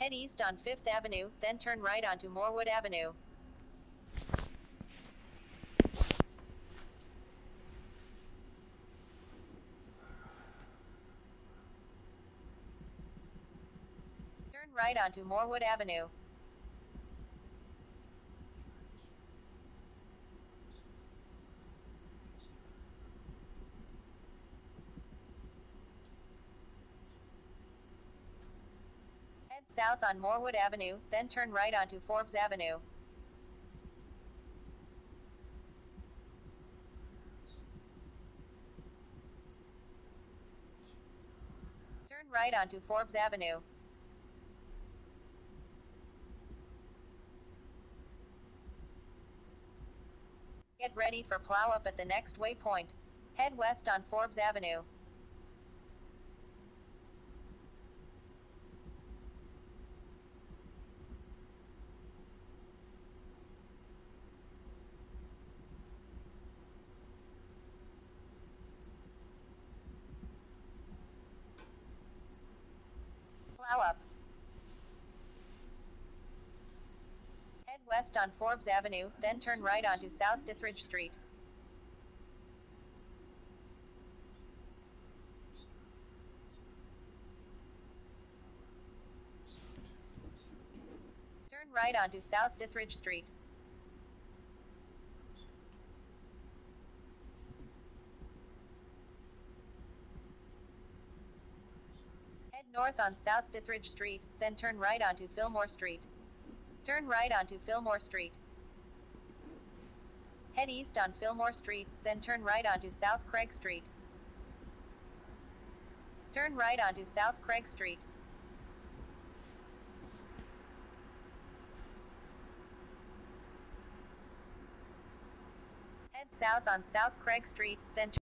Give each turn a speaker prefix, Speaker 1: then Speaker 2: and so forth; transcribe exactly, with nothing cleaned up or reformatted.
Speaker 1: Head east on Fifth Avenue, then turn right onto Morewood Avenue. Turn right onto Morewood Avenue. Head south on Morewood Avenue, then turn right onto Forbes Avenue. Turn right onto Forbes Avenue. Get ready for plow up at the next waypoint. Head west on Forbes Avenue. Plow up. Head west on Forbes Avenue, then turn right onto South Dithridge Street. Turn right onto South Dithridge Street. Head north on South Dithridge Street, then turn right onto Fillmore Street. Turn right onto Fillmore Street. Head east on Fillmore Street, then turn right onto South Craig Street. Turn right onto South Craig Street. Head south on South Craig Street, then